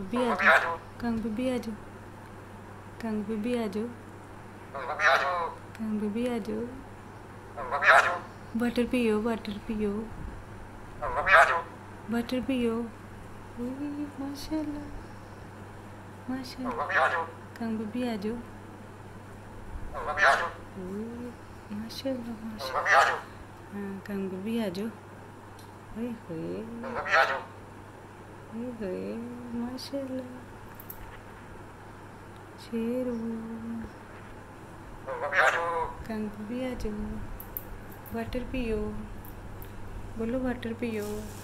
Baby आ जाओ, Kang baby आ जाओ, कंग बेबी आ जाओ, कंग बेबी आ जाओ, बटर पियो, बटर पियो, बटर पियो। माशाल्लाह माशाल्लाह, कंग बेबी आ जाओ, माशाल्लाह माशाल्लाह। हाँ कंग बेबी आ जाओ, माशाल्लाह शेरू। कंग बेबी आ जाओ, वाटर पियो, बोलो वाटर पियो।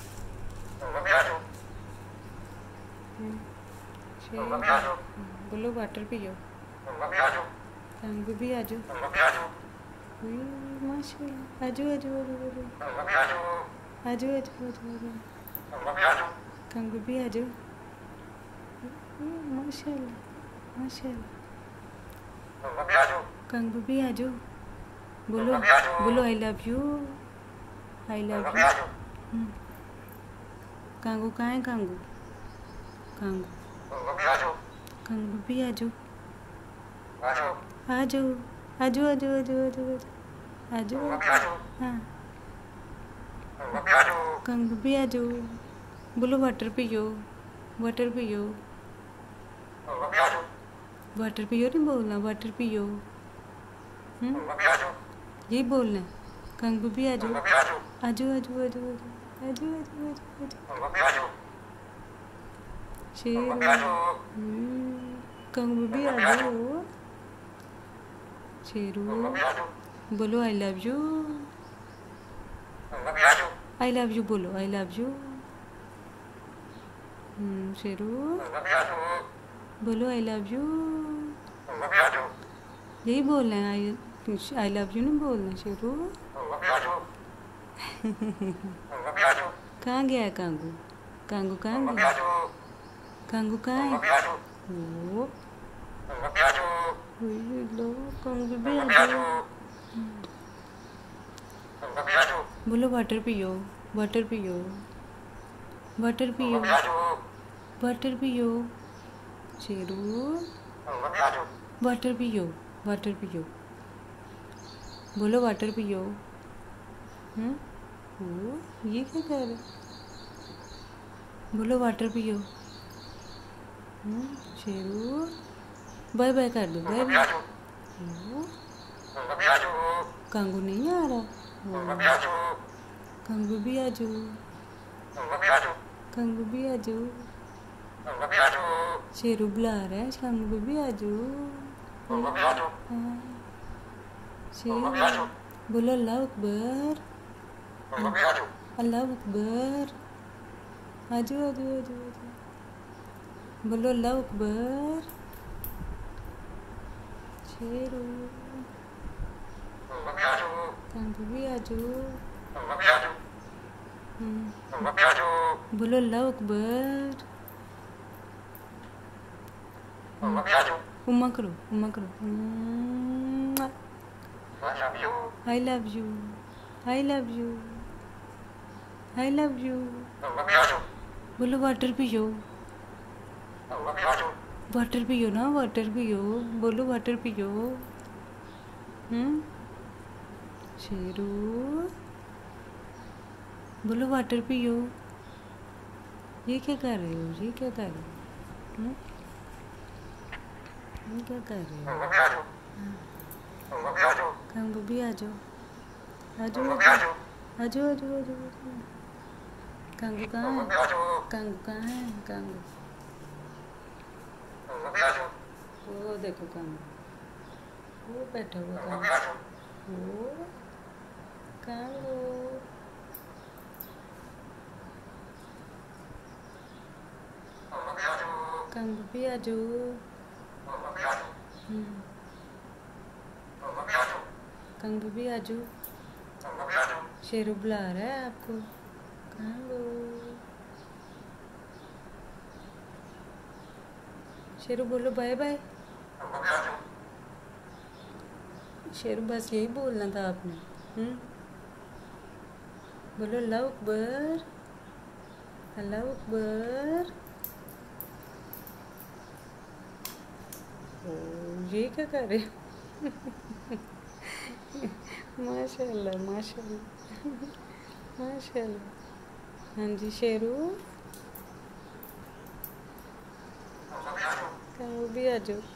शेरू बोलो वाटर पियो। कंग बेबी आ जाओ, माशाल्लाह आ जाओ आ जाओ आ जाओ आ जाओ, कंग बेबी आ जाओ, माशाल्लाह माशाल्लाह। कंग बेबी आ जाओ, बोलो बोलो I love you, I love you. कांगू कहाँ है कांगू, कांगू कंग बेबी आ जाओ, आ जाओ आ जाओ आ जाओ आ जाओ आ जाओ। हाँ कंग बेबी आ जाओ, बोलो वाटर पियो, वाटर पियो, वाटर पियो नहीं बोलना, वाटर पियो। यही बोलना है। कंग बेबी आ जाओ, आ जाओ आ जाओ आ जाओ आ जाओ आ जाओ। शेर कंग बेबी आ जाओ, शेरू बोलो I love you, I love you बोलो, आई लव यू। शेरू बोलो आई लव यू, यही बोलना है, आई लव यू नहीं बोलना शेरू। कहाँ गया कांगू, कांगू कहाँ गया, कांगू कहाँ है। ओ लो कंग बेबी आ जाओ, बोलो वाटर पियो, वाटर पियो, वाटर पियो, वाटर पियो। शेरू वाटर पियो, वाटर पियो, बोलो वाटर पियो। ये क्या कर रहे, बोलो वाटर पियो। शेरू बाय बाय कर दो, बाय बाय। कांगू नहीं आ रहा, कंग बेबी आ जाओ, कंग बेबी आ जाओ, शेरू बुला रहा है, कंग बेबी आ जाओ। शेरू बोलो अल्लाह अकबर, अल्लाह अकबर, आ जाओ आ जाओ आ जाओ, बोलो अल्लाह अकबर। शेरू कंग बेबी आ जाओ, बोलो अल्लाह अकबर। उम्मा करो, उम्मा करो। I love you, I love you, I love you. बोलो वाटर पियो, वाटर पियो ना, वाटर पियो, बोलो वाटर पियो। शेरू बोलो वाटर पियो। ये क्या कर रहे हो, ये क्या कर रहे हो, ये क्या कर रहे हो। कंग बेबी आ जाओ, आ जाओ आ जाओ आ जाओ आ जाओ। कंगू कहाँ है, कंगू कहाँ है, कंगू वो देखो कंगू, वो बैठा हुआ कंगू, वो कंगू। कंग बेबी आ जाओ, कंग बेबी आ जाओ, शेरू बुला रहा है आपको, कंगू। शेरू बोलो बाय बाय। शेरू बस यही बोलना था आपने। बोलो अल्लाह अकबर, अल्लाह अकबर। ये क्या कर रहे हो? माशाल्लाह माशाल्लाह माशाल्लाह। हाँ जी शेरू, कांगू भी आ जाओ।